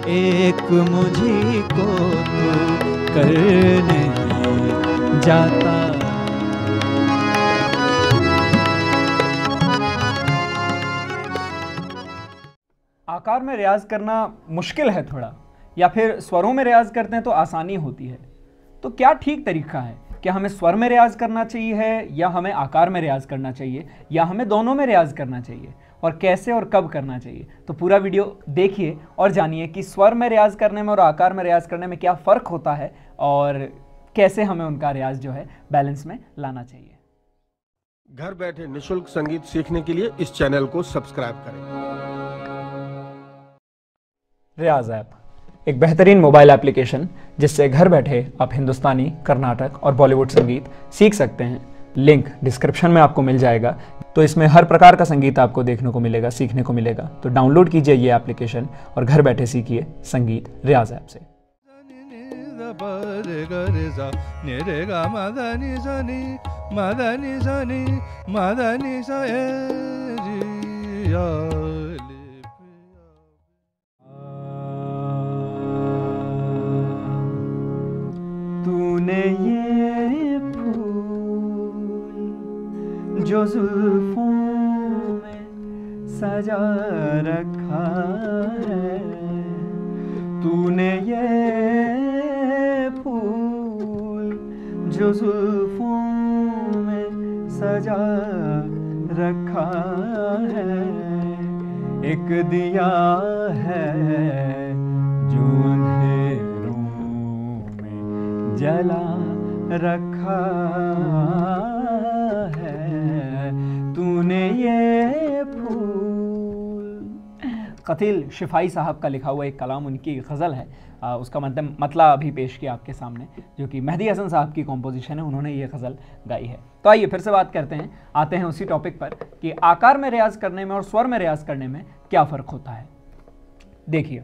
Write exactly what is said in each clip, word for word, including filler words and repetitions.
एक मुझी को तू कर नहीं जाता। आकार में रियाज करना मुश्किल है थोड़ा, या फिर स्वरों में रियाज करते हैं तो आसानी होती है। तो क्या ठीक तरीका है? क्या हमें स्वर में रियाज करना चाहिए है, या हमें आकार में रियाज करना चाहिए, या हमें दोनों में रियाज करना चाहिए, और कैसे और कब करना चाहिए? तो पूरा वीडियो देखिए और जानिए कि स्वर में रियाज करने में और आकार में रियाज करने में क्या फ़र्क होता है और कैसे हमें उनका रियाज जो है बैलेंस में लाना चाहिए। घर बैठे निशुल्क संगीत सीखने के लिए इस चैनल को सब्सक्राइब करें। रियाज ऐप एक बेहतरीन मोबाइल एप्लीकेशन जिससे घर बैठे आप हिंदुस्तानी, कर्नाटक और बॉलीवुड संगीत सीख सकते हैं। लिंक डिस्क्रिप्शन में आपको मिल जाएगा। तो इसमें हर प्रकार का संगीत आपको देखने को मिलेगा, सीखने को मिलेगा। तो डाउनलोड कीजिए ये एप्लीकेशन और घर बैठे सीखिए संगीत रियाज ऐप से। तूने ये फूल जो जुल्फों में सजा रखा है, तूने ये फूल जो जुल्फों में सजा रखा है, एक दिया है जो अंधेरों में जला रखा है, तूने ये फूल। कतील शिफाई साहब का लिखा हुआ एक कलाम, उनकी गज़ल है, आ, उसका मतलब मतला अभी पेश किया आपके सामने, जो कि मेहदी हसन साहब की कॉम्पोजिशन है, उन्होंने ये गज़ल गाई है। तो आइए फिर से बात करते हैं, आते हैं उसी टॉपिक पर कि आकार में रियाज करने में और स्वर में रियाज करने में क्या फ़र्क होता है। देखिए,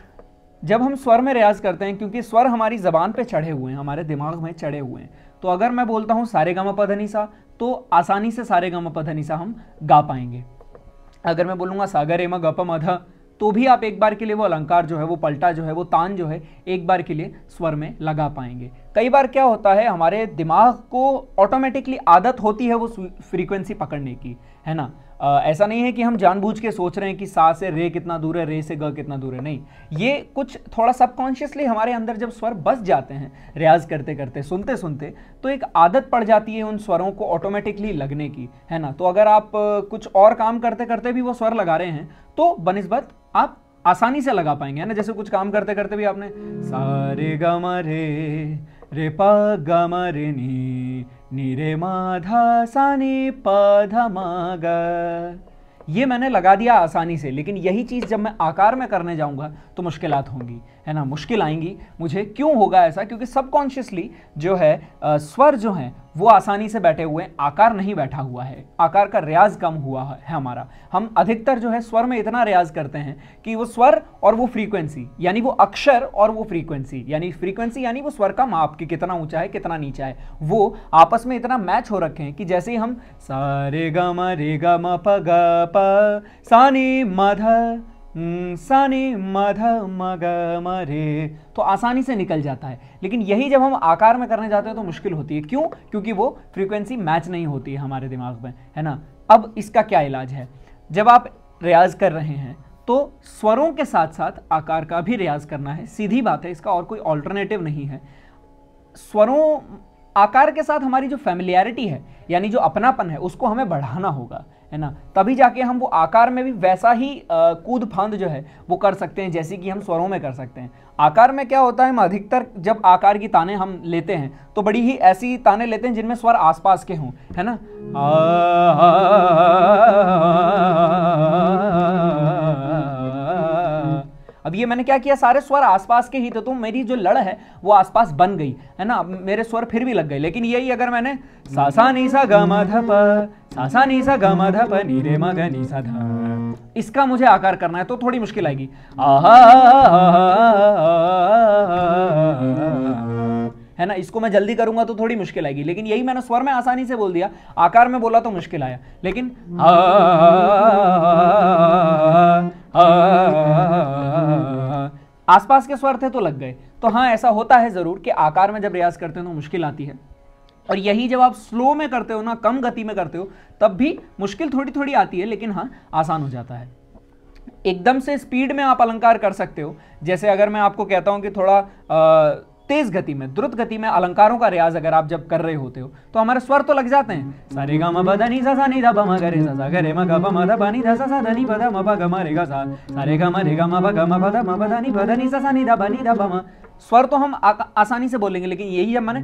जब हम स्वर में रियाज करते हैं, क्योंकि स्वर हमारी ज़बान पे चढ़े हुए हैं, हमारे दिमाग में चढ़े हुए हैं, तो अगर मैं बोलता हूँ सारे गा मा पा धा नी सा, तो आसानी से सारे गा मा पा धा नी सा हम गा पाएंगे। अगर मैं बोलूँगा सा गा रे मा गा पा मा धा, तो भी आप एक बार के लिए वो अलंकार जो है, वो पलटा जो है, वो तान जो है, एक बार के लिए स्वर में लगा पाएंगे। कई बार क्या होता है, हमारे दिमाग को ऑटोमेटिकली आदत होती है वो फ्रीक्वेंसी पकड़ने की, है ना। आ, ऐसा नहीं है कि हम जानबूझ के सोच रहे हैं कि सा से रे कितना दूर है, रे से ग कितना दूर है, नहीं। ये कुछ थोड़ा सबकॉन्शियसली हमारे अंदर जब स्वर बस जाते हैं रियाज करते करते, सुनते सुनते, तो एक आदत पड़ जाती है उन स्वरों को ऑटोमेटिकली लगने की, है ना। तो अगर आप कुछ और काम करते करते भी वो स्वर लगा रहे हैं, तो बनिस्बत आप आसानी से लगा पाएंगे, है ना। जैसे कुछ काम करते करते भी आपने सा रे गा मा रे, रे पा गा मा रे नी, नी रे मा धा सा नी पा धा मा गा, ये मैंने लगा दिया आसानी से। लेकिन यही चीज़ जब मैं आकार में करने जाऊंगा तो मुश्किलात होंगी, है ना, मुश्किल आएंगी मुझे। क्यों होगा ऐसा? क्योंकि सबकॉन्शियसली जो है आ, स्वर जो हैं वो आसानी से बैठे हुए हैं, आकार नहीं बैठा हुआ है, आकार का रियाज कम हुआ है हमारा। हम अधिकतर जो है स्वर में इतना रियाज करते हैं कि वो स्वर और वो फ्रीक्वेंसी, यानी वो अक्षर और वो फ्रीक्वेंसी, यानी फ्रीक्वेंसी यानी वो स्वर का माप कि कितना ऊंचा है कितना नीचा है, वो आपस में इतना मैच हो रखे हैं कि जैसे ही हम सा रे गा मा रे गा मा पा गा पा सा नी मा धा सा नी मा धा मा गा मा रे, तो आसानी से निकल जाता है। लेकिन यही जब हम आकार में करने जाते हैं तो मुश्किल होती है। क्यों? क्योंकि वो फ्रीक्वेंसी मैच नहीं होती है हमारे दिमाग में, है ना। अब इसका क्या इलाज है? जब आप रियाज कर रहे हैं तो स्वरों के साथ साथ आकार का भी रियाज करना है, सीधी बात है, इसका और कोई ऑल्टरनेटिव नहीं है। स्वरों आकार के साथ हमारी जो फैमिलियरिटी है, यानी जो अपनापन है, उसको हमें बढ़ाना होगा, है ना। तभी जाके हम वो आकार में भी वैसा ही कूद फांद जो है वो कर सकते हैं जैसे कि हम स्वरों में कर सकते हैं। आकार में क्या होता है, हम अधिकतर जब आकार की ताने हम लेते हैं तो बड़ी ही ऐसी ताने लेते हैं जिनमें स्वर आसपास के हों, है ना। अब ये मैंने क्या किया, सारे स्वर आसपास के ही थे, तो मेरी जो लड़ है वो आसपास बन गई, है ना। मेरे स्वर फिर भी लग गए। लेकिन यही अगर मैंने सा सा नी सा ग म ध प, सा सा नी सा ग म ध प, नी रे म ग नी सा ध, इसका मुझे आकार करना है तो थोड़ी मुश्किल आएगी। आहा, है ना, इसको मैं जल्दी करूंगा तो थोड़ी मुश्किल आएगी। लेकिन यही मैंने स्वर में आसानी से बोल दिया, आकार में बोला तो मुश्किल आया। लेकिन आ, आ, आसपास के स्वर थे तो लग गए। तो हाँ, ऐसा होता है ज़रूर कि आकार में जब रियाज करते हो तो मुश्किल आती है, और यही जब आप स्लो में करते हो ना, कम गति में करते हो, तब भी मुश्किल थोड़ी थोड़ी आती है, लेकिन हाँ आसान हो जाता है। एकदम से स्पीड में आप अलंकार कर सकते हो। जैसे अगर मैं आपको कहता हूं कि थोड़ा आ, तेज गति में, द्रुत गति में अलंकारों का रियाज अगर आप जब कर रहे होते हो तो हमारे स्वर तो लग जाते हैं, सारे गा म प ध नि सा सा नि ध प म ग रे सा सा ग रे म ग प म ध प नि ध सा सा ध नि प ध म प ग म रे गा सा, सारे गा म रे गा म प ग म प ध म प ध नि प ध नि सा सा नि ध प नि ध प म। स्वर तो हम आ, आसानी से बोलेंगे, लेकिन यही जब मैंने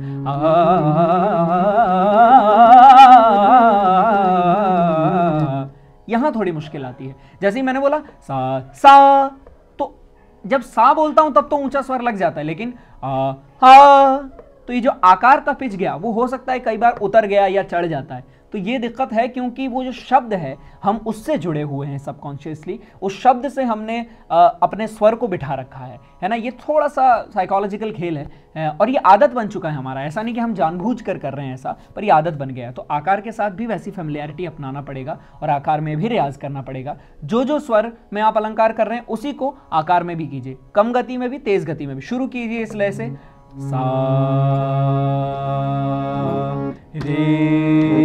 यहां थोड़ी मुश्किल आती है। जैसे ही मैंने बोला सा सा, तो जब सा बोलता हूं तब तो ऊंचा स्वर लग जाता है, लेकिन आ, हा, तो ये जो आकार का पिच गया वो हो सकता है कई बार उतर गया या चढ़ जाता है। तो ये दिक्कत है, क्योंकि वो जो शब्द है हम उससे जुड़े हुए हैं सबकॉन्शियसली, उस शब्द से हमने आ, अपने स्वर को बिठा रखा है है ना। ये थोड़ा सा साइकोलॉजिकल खेल है, और ये आदत बन चुका है हमारा। ऐसा नहीं कि हम जानबूझ कर कर रहे हैं ऐसा, पर ये आदत बन गया है। तो आकार के साथ भी वैसी फेमिलियरिटी अपनाना पड़ेगा, और आकार में भी रियाज करना पड़ेगा। जो जो स्वर में आप अलंकार कर रहे हैं उसी को आकार में भी कीजिए, कम गति में भी, तेज गति में भी। शुरू कीजिए इस लय से, सा रे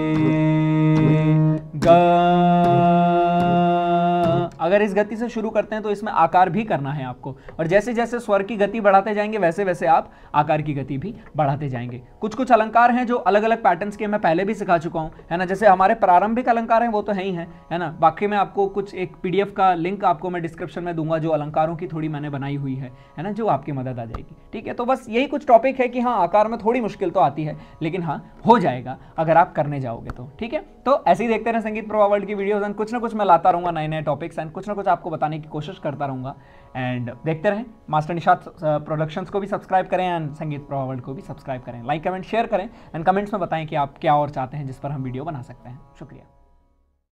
गा। अगर इस गति से शुरू करते हैं तो इसमें आकार भी करना है आपको, और जैसे जैसे स्वर की गति बढ़ाते जाएंगे वैसे वैसे आप आकार की गति भी बढ़ाते जाएंगे। कुछ कुछ अलंकार हैं जो अलग अलग पैटर्न्स के मैं पहले भी सिखा चुका हूं, है ना। जैसे हमारे प्रारंभिक अलंकार हैं वो तो है ही हैं, है ना। बाकी मैं आपको कुछ एक पीडीएफ का लिंक आपको मैं डिस्क्रिप्शन में दूंगा, जो अलंकारों की थोड़ी मैंने बनाई हुई है, है ना, जो आपकी मदद आ जाएगी। ठीक है, तो बस यही कुछ टॉपिक है कि हाँ, आकार में थोड़ी मुश्किल तो आती है, लेकिन हाँ हो जाएगा अगर आप करने जाओगे तो। ठीक है, तो ऐसे ही देखते रहे संगीत प्रवाह वर्ल्ड की वीडियोस, एंड कुछ ना कुछ मैं लाता रहूंगा, नए नए टॉपिक्स, एंड कुछ ना कुछ आपको बताने की कोशिश करता रहूंगा। एंड देखते रहें, मास्टर निशात प्रोडक्शंस को भी सब्सक्राइब करें, एंड संगीत प्रवाह वर्ल्ड को भी सब्सक्राइब करें, लाइक कमेंट शेयर करें, एंड कमेंट्स में बताएं कि आप क्या और चाहते हैं जिस पर हम वीडियो बना सकते हैं। शुक्रिया।